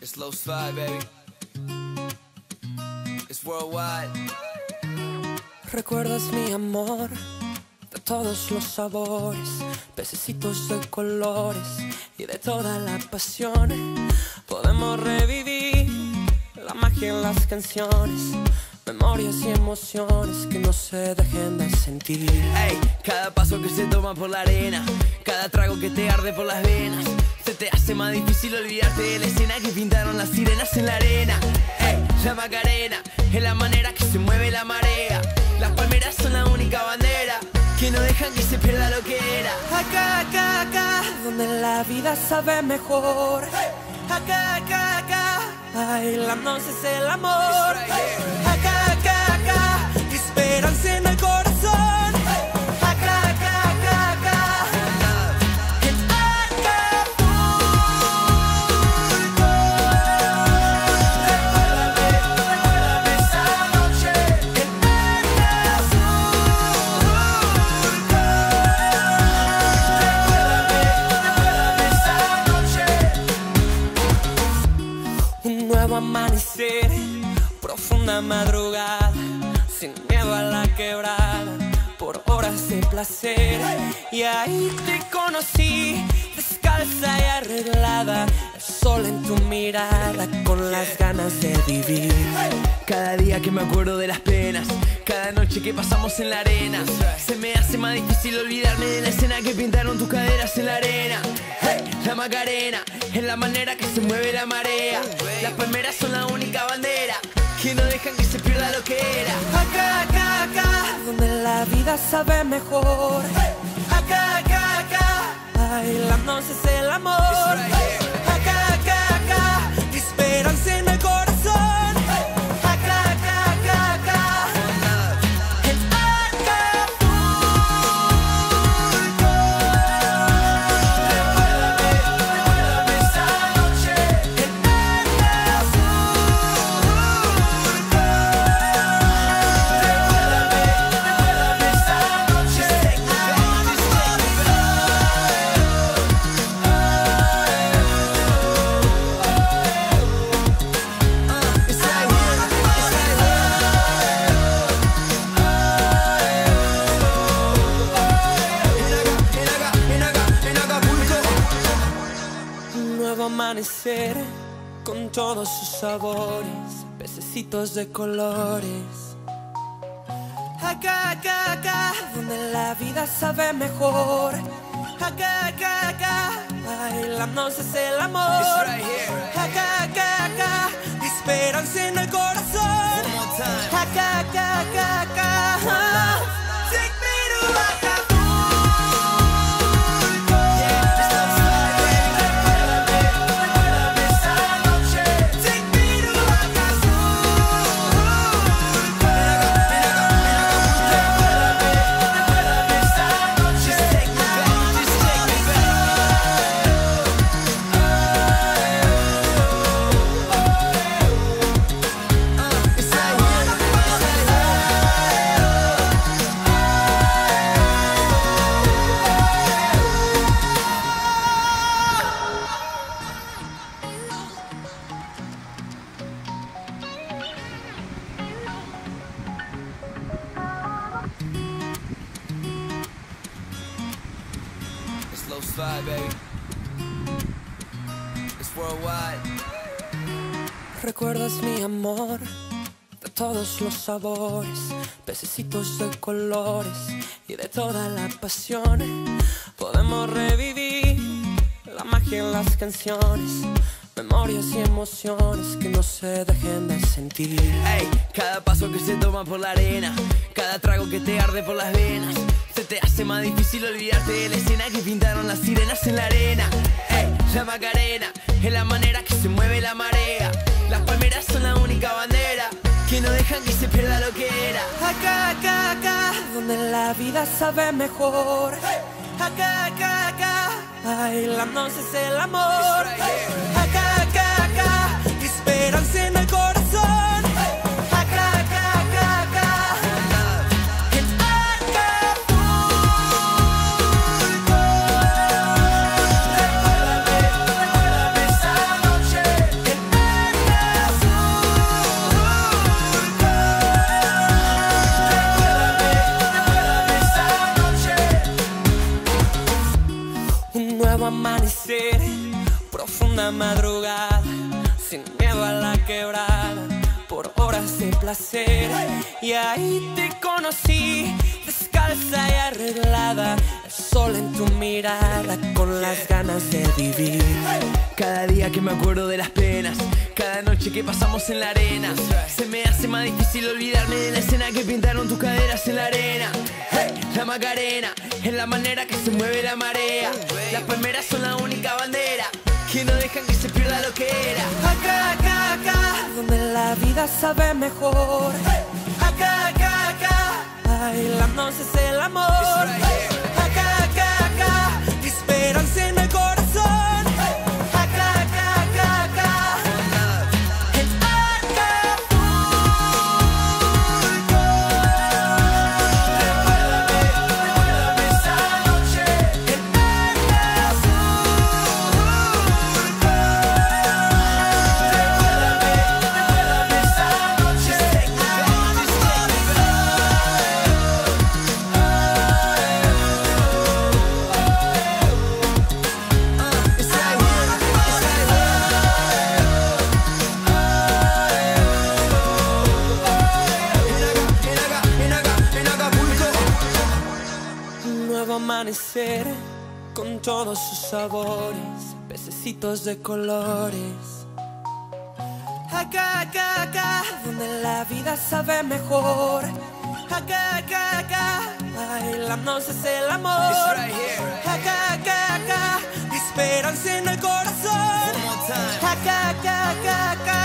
Slow slide, baby. It's worldwide. Recuerdas mi amor de todos los sabores, pececitos de colores y de toda la pasión. Podemos revivir la magia en las canciones, memorias y emociones que no se dejen de sentir. Ey, cada paso que se toma por la arena, cada trago que te arde por las venas, se te hace más difícil olvidarte de la escena que pintaron las sirenas en la arena. Ey, la Macarena es la manera que se mueve la marea. Las palmeras son la única bandera que no dejan que se pierda lo que era. Acá, acá, acá, donde la vida sabe mejor. Acá, acá, acá, bailándonos es el amor. Acá, acá, acá, esperanza en el corazón. Acá, acá, acá, acá, en Acapulco. Recuérdame esa noche en Acapulco. Recuérdame esa noche. Un nuevo amanecer, profunda madrugada, sin miedo a la quebrada, por horas de placer. Y ahí te conocí, descalza y arreglada, el sol en tu mirada, con las ganas de vivir. Cada día que me acuerdo de las penas, cada noche que pasamos en la arena, se me hace más difícil olvidarme de la escena que pintaron tus caderas en la arena. Hey, la Macarena es la manera que se mueve la marea. Las palmeras son la única bandera que no dejan que se pierda lo que era. Acá, acá, acá, donde la vida sabe mejor. Acá, acá, acá, bailándonos es el amor. Acá, acá, acá, esperanza en el corazón. Acá, acá, acá, acá, en Acapulco. Recuérdame esa noche en Recuérdame esa noche en Un nuevo amanecer con todos sus sabores, pececitos de colores. Acá, acá, acá, donde la vida sabe mejor. Acá, acá, acá, bailándonos es el amor. Acá, acá, acá, esperanza en el corazón. Acá, acá, acá, acá, take me to Acapulco. Recuérdame esa noche, take me to Acapulco. Recuérdame esa noche, take me back, just take me Slow slide, baby. It's worldwide. ¿Recuerdas mi amor de todos los sabores, pececitos de colores y de toda la pasión? Podemos revivir la magia en las canciones, memorias y emociones que no se dejen de sentir. Ey, cada paso que se toma por la arena, cada trago que te arde por las venas, se te hace más difícil olvidarte de la escena que pintaron las sirenas en la arena. Ey, la Macarena es la manera que se mueve la marea. Las palmeras son la única bandera que no dejan que se pierda lo que era. Acá, acá, acá, donde la vida sabe mejor. Acá, acá, acá, bailándonos es el amor. Acá, acá, acá, esperanza en el corazón. Acá, acá, acá, acá, en Acapulco. Recuérdame esa noche en placer. Y ahí te conocí, descalza y arreglada, el sol en tu mirada, con las ganas de vivir. Cada día que me acuerdo de las penas, cada noche que pasamos en la arena, se me hace más difícil olvidarme de la escena que pintaron tus caderas en la arena. Hey, la Macarena es la manera que se mueve la marea. Las palmeras son la única bandera que no dejan que se pierda lo que era. Acá, acá, acá, donde la vida sabe mejor. Acá, acá, acá, bailándose es el amor. Acá, acá, acá, esperanza en el corazón. Acá, acá, acá, acá, en Acapulco. Recuérdame esa noche en amanecer con todos sus sabores, pececitos de colores. Acá, acá, acá, donde la vida sabe mejor. Acá, acá, acá, bailándose es el amor. Acá, acá, acá, esperanza en el corazón. Acá, acá, acá, acá.